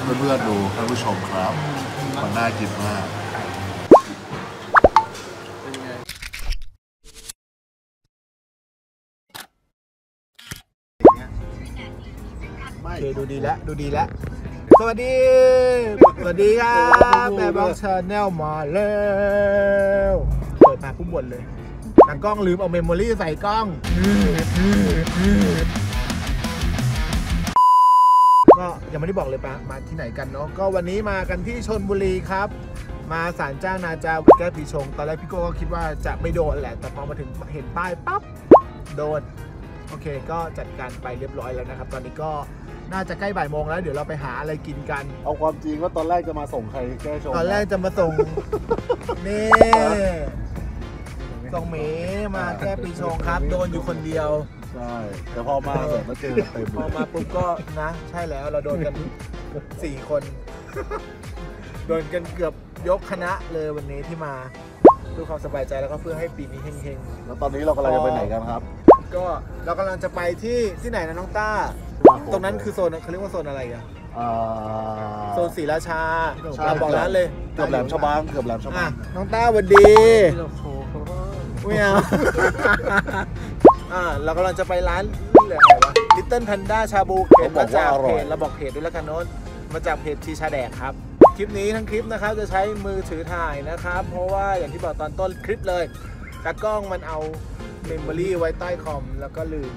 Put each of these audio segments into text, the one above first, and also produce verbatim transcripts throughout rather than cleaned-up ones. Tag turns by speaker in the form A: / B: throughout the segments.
A: เพื่อนๆดูท่านผู้ชมครับมันน่ากินมาก
B: โอเคดูดีแล้วดูดีแล้วสวัสดีสวัสดีครับแม่บ้องชาแนลมาแล้วเปิดมาปุ๊บบ่นเลยทางกล้องลืมเอาเมมโมรี่ใส่กล้องก็ยังไม่ได้บอกเลยปะมาที่ไหนกันเนาะก็วันนี้มากันที่ชลบุรีครับมาศาลเจ้านาจาแก้ปีชงตอนแรกพี่โก้ก็คิดว่าจะไม่โดนแหละแต่พอมาถึงเห็นป้ายปั๊บโดนโอเคก็จัดการไปเรียบร้อยแล้วนะครับตอนนี้ก็น่าจะใกล้บ่ายโมงแล้วเดี๋ยวเราไปหาอะไรกินกัน
A: เอาความจริงว่าตอนแรกจะมาส่งใครแก้ชง
B: ตอนแรกจะมาส่งนี่ส่งเมมาแก้ปีชงครับโดนอยู่คนเดียว
A: ใช่แต่พอมาแบบมาเจอเต็ม
B: พอมาปุ๊บก็นะใช่แล้วเราโดนกันสี่คนโดนกันเกือบยกคณะเลยวันนี้ที่มาเพื่อความสบายใจแล้วก็เพื่อให้ปีนี้เฮง
A: ๆแล้วตอนนี้เรากำลังจะไปไหนกันครับ
B: ก็เรากำลังจะไปที่ที่ไหนนะน้องต้าตรงนั้นคือโซนเขาเรียกว่าโซนอะไรอะโซนศรีราชาเราบอกร้านเลย
A: เกือบแหลมฉบังเกือบแหลมฉบัง
B: น้องต้าสวัสดีไม่เอาอ่าเรากำลังจะไปร้านอะไรวะ Little Panda ชาบูเขตมาจากเพจเราบอกเพจด้วยแล้วกันโน้ตมาจากเพจชีชาแดกครับคลิปนี้ทั้งคลิปนะครับจะใช้มือถือถ่ายนะครับเพราะว่าอย่างที่บอกตอนต้นคลิปเลยตากล้องมันเอาเมมโมรี่ไว้ใต้คอมแล้วก็ลืม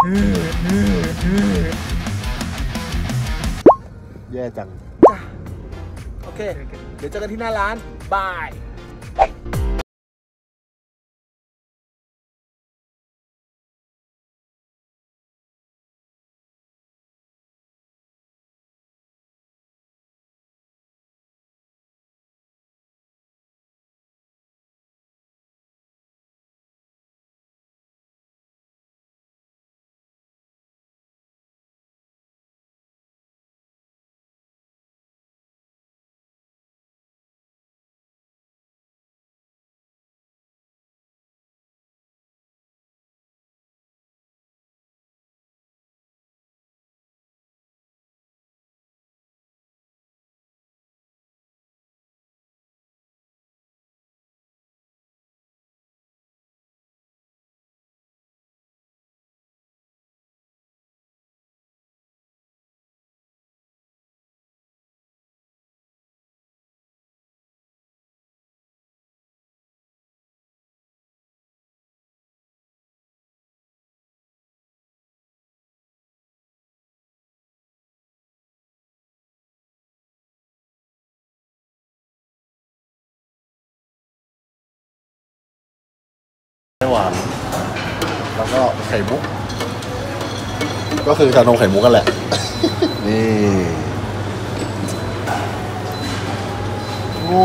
A: แย่จัง
B: จ้ะโอเคเดี๋ยวเจอกันที่หน้าร้านบาย
A: หวานแล้วก็ไข่มุกก็คือชานมไข่มุกกันแหละนี่โอ้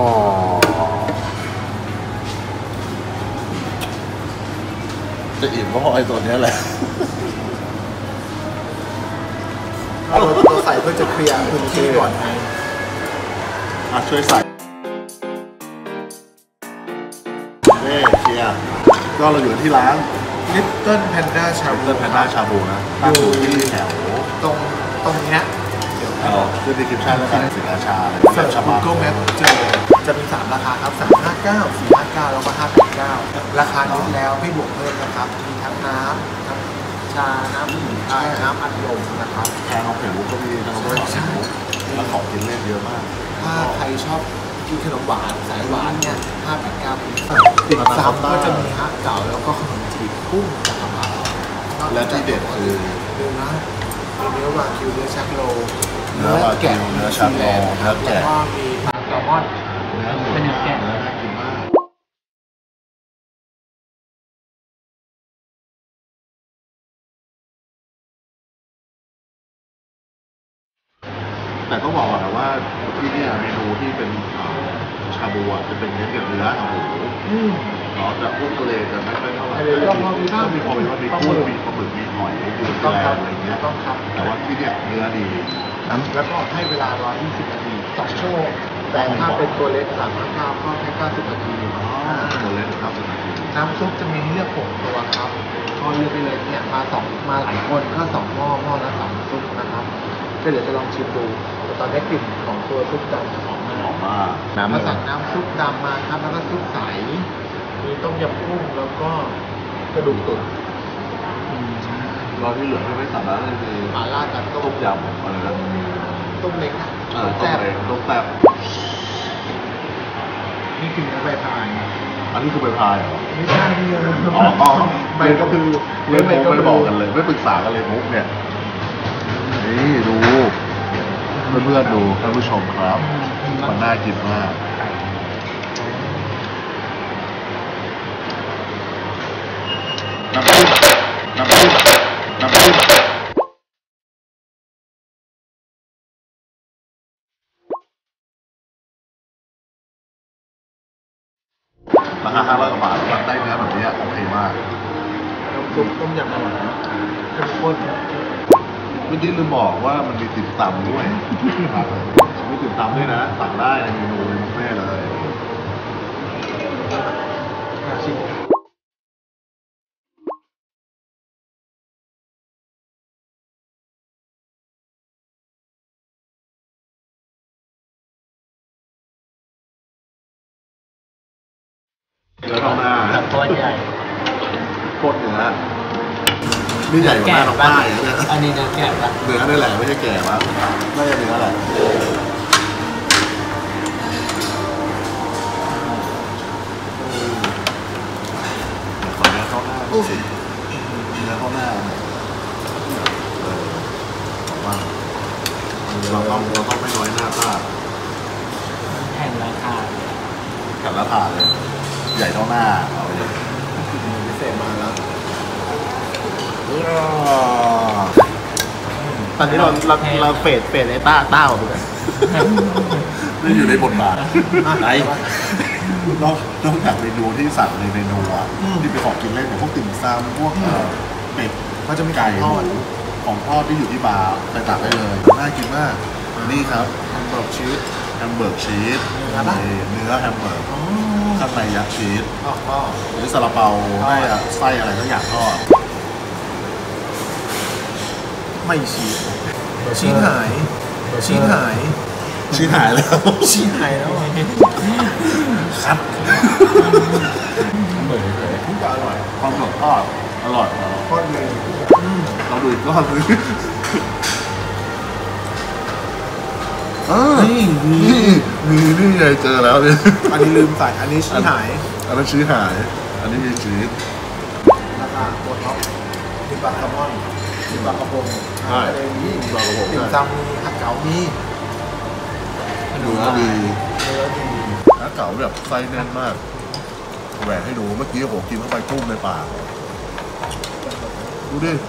A: จะอิ่มก็เพราะไอ้ตัวนี้แหละ
B: เราใส่เพื่อจะเคลียร์พื้นที่ก่อนไง
A: อ่ะช่วยใส่นี่เคลียร์ก็เราอยู่ที่ร้าน
B: Little Panda ชาบู
A: Little Panda ชาบูนะตั้งอยู่ที่แถว
B: ตรงตรงนี้
A: เดี๋ยวเราขึ้นดีคริปชั่นแล้วกันศรีราชา
B: เสิร์ช Google Map เจอจะมีสามราคาครับสามห้าเก้า สี่ห้าเก้าแล้วก็ห้าแปดเก้าราคาลดแล้วไม่บวกเพิ่มนะครับมีทั้งน้ำทั้งชาน้ำดื่มไทยน้ำอัดลมนะครับ
A: แทนเอาไข่มุกก็มีทั้งหมดไข่มุกแล้วของกินเล่นเยอะมาก
B: ถ้าใครชอบกินขนมหวานสายหวานเนี่ยห้าแปดเก้าปีติดซ้ำก็จะมีฮะเก่าแล้วก็ขนมจีบกุ้งจักรพรรดิ
A: และที่เด็ดคือ
B: เนื้อนะเนื้อวากิวเนื้อชักโล
A: เนื้อแกะเนื้อชักโลเนื้อแกะ
B: แล้วก็มีปลาแซลมอน
A: เนื้อหมู
B: เป็นเนื้อแกะ
A: น่ากินมากแต่ต้องบอกก่อนนะว่าที่นี่เมนูที่เป็นชาบูจะเป็นเน้นกับเนื้อกับหมูเนาะแต่พวกทะเลจะไม่ค่อยเท่าไหร่ถ้ามีความเป็นว่ามีกุ้งมีปลาหมึกมีหอยมีแกงอะไรเงี้ยแต่ว่าที่นี่เนื้อดี
B: แล้วก็ให้เวลาหนึ่งร้อยยี่สิบนาทีสองชั่วโมงแต่ถ้าเป็นตัวเล็กสามห้าเก้าก็แค่เก้าสิบนาที
A: ตัวเล็กเก้าสิบนาที
B: น้ำซุปจะมีให้เลือกหกตัวครับก็เลือกไปเลยเนี่ยมาสองมาหลายคนก็สองหม้อหม้อละสองซุปนะครับก็เดี๋ยวจะลองชิมดูโอเคตอนนี้กลิ่นของตัวซุปดำหอม
A: หอม
B: มาก
A: มากน้ำ
B: มาสั่งน้ำซุปดำมาครับแล้วก็ซุปใสมีต้มยำกุ้งแล้วก็กระดูกตุ๋น
A: เราที่เหลือที่ไม่สั่งแล้วคือ
B: หม่าล่ากับต้
A: ต้
B: ม
A: มยำอะไรนะ
B: ต้มเล้ง
A: เออต้
B: แซ่
A: ม
B: บ
A: เล้งต้มแซ่บ
B: นี่คือเนื้อใบพาย
A: อันนี้คือใบพายเหรอ
B: ไม่ใช่เนื้อ
A: อ๋ออ๋อ
B: ใบก็คือ
A: เล่นมุกไม่บอกกันเลย ไม่ปรึกษากันเลยมุกเนี่ย นี่ดูเพื่อนๆดูท่านผู้ชมครับ มันน่ากินมากน้ำจิ้มน้ำจิ้มน้ำจิ้มราคาห้าร้อยกว่าบาทมันได้เนื้อแบบนี้โอเคมาก
B: น้ำซุปต้มยำอร่อยนะเข้มข้น
A: เมื่อกี้ลืมบอกว่ามันมีติ่มซำด้วยมีติ่มซำด้วยนะสั่งได้ในเมนูบุฟเฟ่ต์เลย
B: น่าชิม
A: เนื้อท้องหน้า
C: แบบตัวใหญ่
A: โคตรเนื้อนี่ใหญ่กว่าหน้าน้องป้ายนะเนี่ย
C: อันนี้เนื้อแกะปะ
A: เนื้อนี่แหละไม่ใช่แก่ปะน่าจะเนื้อแหละขอเนื้อเข้าหน้าสิเนื้อเข้าหน้าเออบอกว่าเราต้องเราต้องไม่น้อยหน้าป้า
C: แผ่นราคา
A: กับละผ่าเลยใหญ่เท่าหน้าเอาไปเลย
B: พิเศษมาแล้ว
C: ตอนนี้เราเราเราเฟดเฟดไอ้ต้าต้าออกไปเลย
A: ไม่อยู่ในบทบาทไหนนอกนอกจากเมนูที่สั่งในเมนูอ่ะที่เป็นของกินเล่นอย่างพวกติ่มซำพวกเอ่อเป็ด
B: ก็จะมี
A: ไก่
B: ทอด
A: ของทอดที่อยู่ที่บาร์ไปตักได้เลยน่ากินมากนี่ครับ
B: แฮมเบอร์กชีส
A: แฮมเบอร์กชีส
B: เนื้อปะ
A: เนื้อแฮมเบอร์ก
B: อ๋อ
A: ข้างในยัดชีส
B: อ๋ออ๋อ
A: หรือซาลาเปาให้อะไส้อะไรก็อยากทอด
B: ไม่ชีสชีสหายชีสหาย
A: ชีสหายแล้ว
B: ชีสหายแล้ว
A: ครับ
C: เหมือนเลย
B: ทุกอย่างอร่อย
A: ความสดทอดอร่อยอร่อย
B: ทอดเลยอืม
A: เราดูอีกรอบนึงอ่า
B: นี่
A: นี่มีนี่ไงเจอแล้วเนี่ย
B: อันนี้ลืมใส่อันนี้ชีสหาย
A: อันนั้นชี้หาย อันนี้มีชีส
B: ราคาโคตรท็อปมีปลาแซลมอนมีปลากระพง
A: ใช่
B: อะไรนี้
A: ปลากระพง
B: ติ่มซำมีผัดเก๋ามี
A: เนื้อดี
B: เนื้อดี
A: น้าเก๋าแบบไส้แน่นมากแหวกให้ดูเมื่อกี้ผมกินเข้าไปตุ้มในปากดูดิ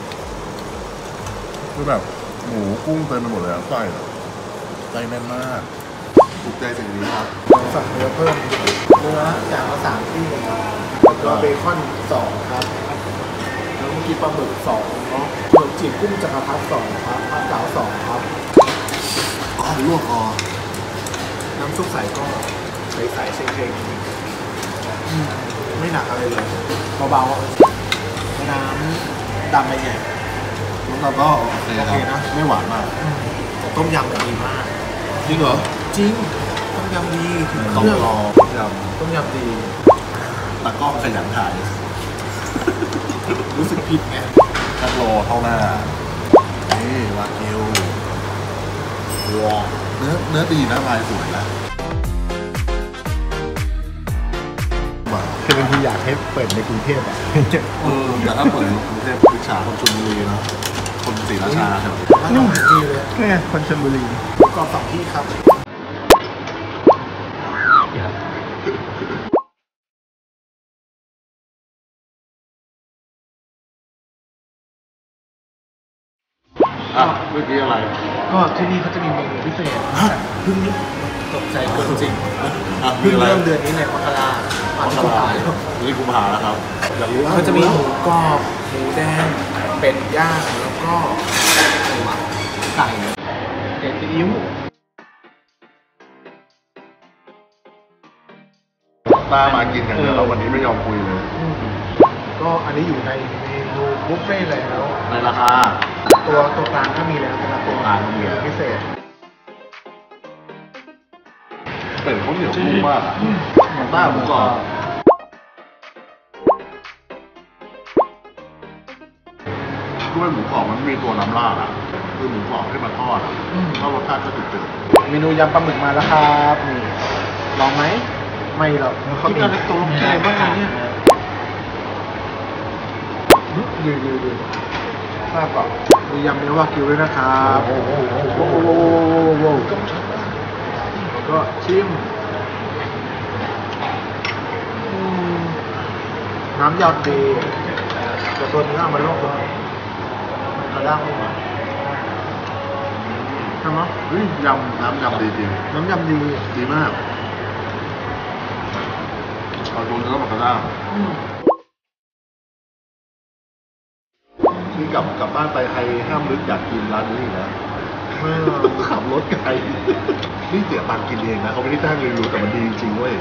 A: คือแบบหมูกุ้งเต็มไปหมดเลยอะไส้อะไส้แน่นมากถูกใจสิ่งนี้ครับ
B: ลองสั่งเนื้อเพิ่มเนื้ออย่างละสามที่ครับแล้วก็เบคอนสองครับแล้วเมื่อกี้ปลาหมึกสองเนาะขนมจีบกุ้งจักรพรรดิสองครับผัดเก๋าสองครับ
A: อ๋อลวกคอ
B: น้ำซุปใสก็ใสๆเค็งๆอืมไม่หนักอะไรเลยเบาๆน้ำดำไปใหญ่
A: แล้วเราก็โอเค
B: โอเค
A: นะ
B: นะ
A: ไม่หวานมาก
B: ต้มยำมันดีมาก
A: จริงเหรอ
B: จริง ต้มยำดีถึงเค
A: ต้อง
B: รื่อง
A: รอต้มย
B: ต้มยำดี
A: ำตากล้องขยันถ่าย
B: รู้สึกผิดไง
A: นักโลเท่าหน้า นี่วากิวว้าวเนื้อเนื้อดีนะลายสวยนะว้าว
B: คือบางทีอยากให้เปิดในกรุงเทพอ่ะ
A: เออแต่ถ้าเปิดในกรุงเทพอิจฉาคนชลบุรีเนอะคนศรีราชาแถวนี้
B: ร้านอาหารดีเลย
C: นี่ไงคนชลบุรี
B: กรอบสองที่ครับ
A: อ่ะเมื่อกี้อะไร
B: ก็ที่นี่เขาจะมีเมนูพิเศษเพิ่งตกใจเกินจริง
A: อ่ะมี
B: เพิ่ง
A: อะไร
B: เริ่มเดือนนี้ในมกราผ่านกุมภาพันธ์
A: นี่กุมภาแล้วครับอยากรู้ว่า
B: เขาจะมีหมูกรอบหมูแดงเป็ดย่างแล้วก็อะไรวะไก่เด็ดซีอิ๊ว
A: ตามากินอย่างเดียวแล้ววันนี้ไม่ยอมคุยเลย
B: อืมก็อันนี้อยู่ในเมนูบุฟเฟ่ต์แล้ว
A: ในราคา
B: ตัวตัวกลางก็มีแล้วนะครับตัว
A: กลางก็มีแล้ว
B: พิเศษ
A: เป็ดเขาเหนียวนุ่มมากอ่ะต้าหมูกรอบด้วยหมูกรอบมันมีตัวน้ำราดอ่ะคือหมูกรอบที่มันทอดอ่ะก็รสชาติก็จืด
B: เมนูยำปลาหมึกมาแล้วครับนี่ลองไหมไม่หรอกเขา
A: ๆ
B: มี
A: ที่การตัวใหญ่มากเนี่ย
B: ดูดูดูทราบก่อนมียำเนื้อวากิวด้วยนะครับโอ้โหโอ้โหโอ้โหก็ชิมอืมน้ำยำดีแต่ตัวเนื้อมันโลกแล้วมันกระด้างไม่หวานใช่ไหม
A: เฮ้ยยำน้ำยำดีจริง
B: น้ำยำดี
A: ดีมากเอาตัวเนื้อมากระด้างนี่กลับกลับบ้านไปใครห้ามนึกอยากกินร้านนี้อีกนะ
B: เออ
A: ขับรถไกลนี่เสียตังค์กินเองนะเขาไม่ได้จ้างรีวิวแต่มันดีจริงๆเว้ย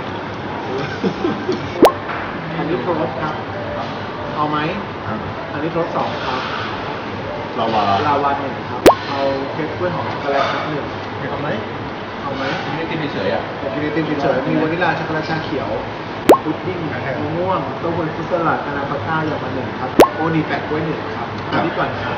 B: อันนี้โทรสครับ เอาไหม อันนี้โทรสสองครับ
A: ลาวา
B: ลาวาหนึ่งครับ เอาเค้กกล้วยหอมช็อกโกแลตครับหนึ่งเอาไหม เอาไหม
C: ไม่กินเฉยๆอ่ะ
B: อยากกินไอติมเฉยๆมีวานิลลาช็อกโกแลตชาเขียวพุดดิ้งมะม่วงเต้าหู้ฟุตสลัดคานาคอตต้าอย่างละหนึ่งครับ โอนีแปะกล้วยหนึ่งครับอันนี้ก่อนครับ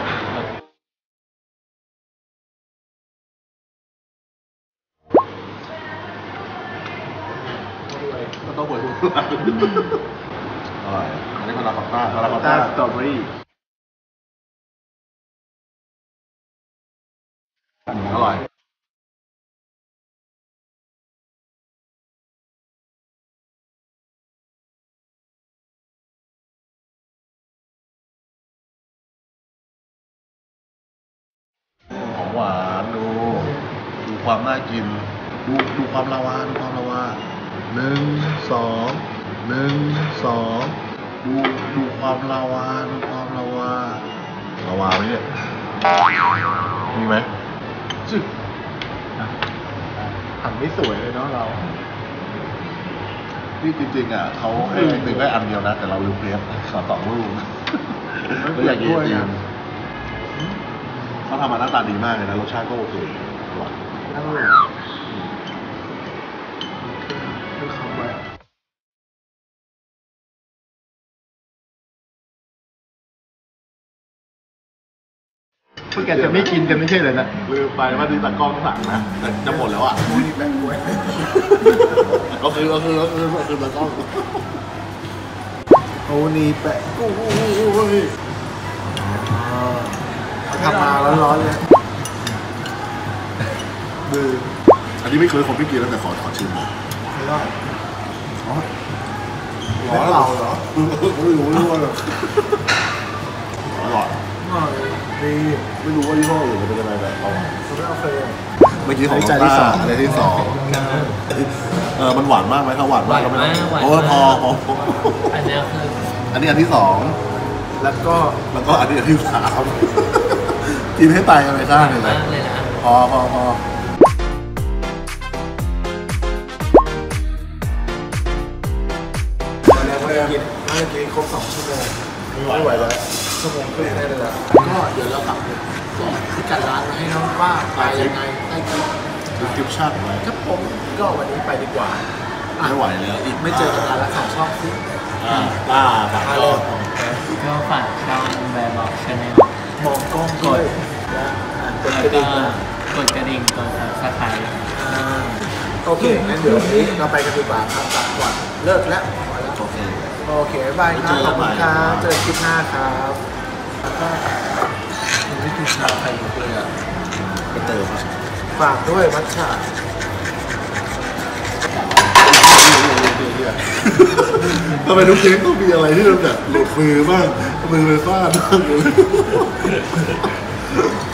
A: ก็ต้องหัวทุกร้านอร่อยอันนี้พาราคอตต้าพาราคอต
B: ต้า
A: ต้า
B: สตรอเบอรี่
A: อร่อยของหวานดูดูความน่ากิน ดูดูความลาวาดูความลาวาหนึ่งสองหนึ่งสองดูดูความลาวาดูความลาวาลาวาไหมเนี่ยมีไหม
B: จึกหันไม่สวยเลยเนาะเรา
A: นี่จริงๆอ่ะเขาให้หนึ่งได้อันเดียวนะ แต่เราลืมเพลสขอสองลูกแล้วอย่างนี้จริงเขาทำมาหน้าตาดีมากเลยนะรสชาติก็โอเคอร่อย
B: นั่งลงคือคำไว้พวกแกจะไม่กินกันไม่ใช่เลยนะ
A: ลืมไปว่าดีตากล้องสั่งนะแต่จะหมดแล้วอ่ะ
B: โอ้ยแบงค์ไว้
A: ก็คือก็คือก็คือก็คือตากล้อง
B: โอ้นี่แปะกู้กู้กู้กู้พี่ทำมาร้อนๆเลยมือ
A: อันนี้ไม่เคยผมไม่กินแล้วแต่ขอขอชิมหน่อย
B: ไม่ได้
A: อ๋อ
B: ร้อนเราเหรอ
A: ไม่รู้ไม่รู้ว่าอร่อย
B: อร่อยดี
A: ไม่รู้ว่ายี่ห้ออื่นมันเป็นอะไรแต่อร่อย
B: คุณไม่เอาเคย
A: เมื่อกี้ของ
B: อันนี้จานที่สอง
A: อันนี้ที่สองเออมันหวานมากไหมถ้าหวานมากก็ไม่ต้องโอ้พอพอ
C: อันนี้คือ
A: อันนี้อันที่สอง
B: แล้วก็
A: แล้วก็อันนี้อันที่สามกินให้ตายกันไปข้างหนึ่ง
C: มา
A: นะ
C: กเลยนะ
A: พอพอพอ
B: วันนี้เรากินน่าจะกินครบสองชั่วโมงไม่ไหวแล้วชั่วโมงครึ่งได้เลยละก็เดี๋ยวเรากลับไปพิกัดร้านมาให้น้องว่าไปยังไงได้กิน
A: ดูคลิปชั่นไว้
B: ครับผมก็วันนี้ไปดีกว่าอ่ะ
A: ไม่ไหวแล้วอีก
B: ไม่เจอกันนานแล้วค่ะชอบซิ
A: อ่าป้าฝาก
B: มา
A: ก็
B: เลย
C: ก็ฝากช่องแบร์บอกชาแนล
B: มองกล้องด้วยและกดกระ
C: แล้ว
B: ดิ่
C: ก็
B: งนะ
C: กดกระดิ่งกดซับสไครต์
B: อ่าโอเคงั้นเดี๋ยววันนี้เราไปกันดีกว่าครับกลับก่อนเลิกแล้วพอแล้ว
A: โอเค
B: โอเคบายครับขอบคุณครับเจอคลิปหน้าครับแล้วก็ยังไม่กินชาไข่มุกเลยอ่ะ
A: ไปเติมอ่ะ
B: ฝากด้วยมัทฉะ
A: ทำไมทุกเกมต้องมีอะไรที่มันแบบหลุดมือบ้างมือไปฟาดบ้าง